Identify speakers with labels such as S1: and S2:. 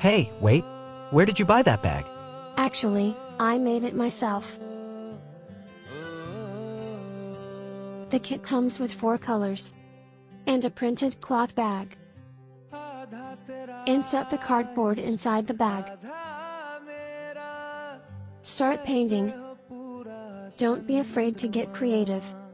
S1: Hey, wait. Where did you buy that bag?
S2: Actually, I made it myself. The kit comes with 4 colors and a printed cloth bag. Insert the cardboard inside the bag. Start painting. Don't be afraid to get creative.